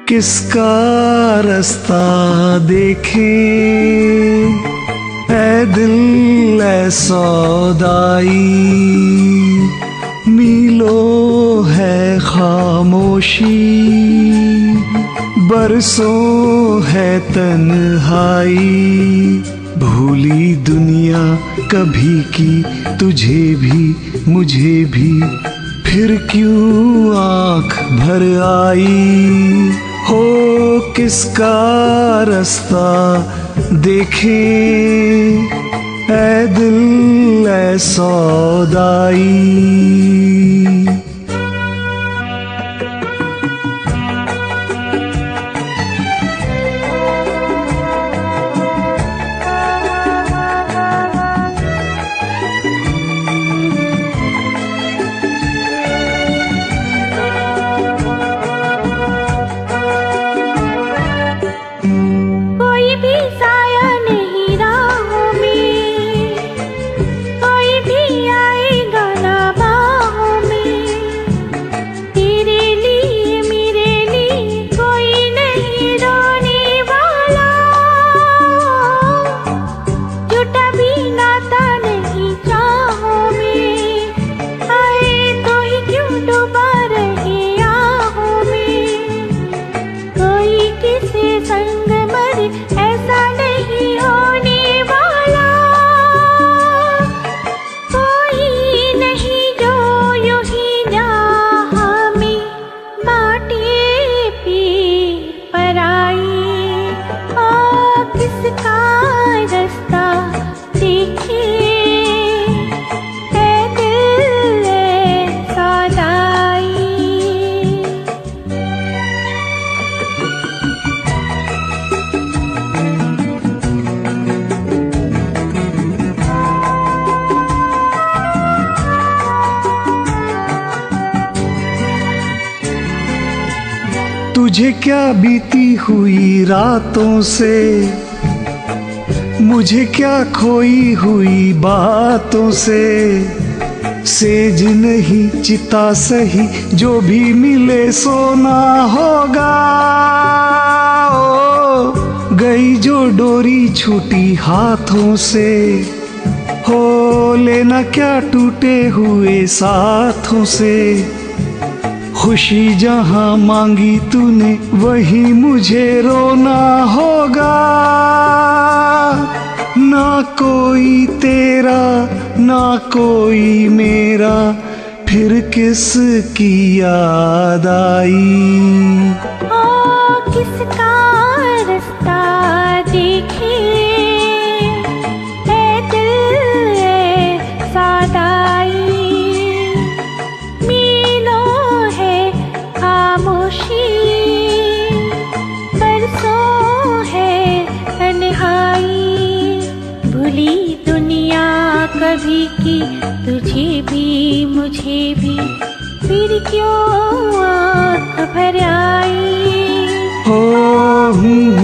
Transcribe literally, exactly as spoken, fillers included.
किसका रास्ता देखें ऐ दिल ऐ सौदाई, मीलों है खामोशी, बरसों है तन्हाई। भूली दुनिया कभी की तुझे भी मुझे भी, फिर क्यों आँख भर आई। हो किसका रास्ता देखें ऐ दिल ऐ सौदाई। तुझे क्या बीती हुई रातों से, मुझे क्या खोई हुई बातों से। सेज नहीं चिता सही जो भी मिले सोना होगा। ओ गई जो डोरी छूटी हाथों से, हो लेना क्या टूटे हुए साथों से। खुशी जहां मांगी तूने वही मुझे रोना होगा। ना कोई तेरा ना कोई मेरा, फिर किसकी याद आई। ओ किसका रास्ता देखे ऐ दिल ऐ सौदाई। भूली दुनिया कभी की तुझे भी मुझे भी, फिर क्यों आँख भर आई। हो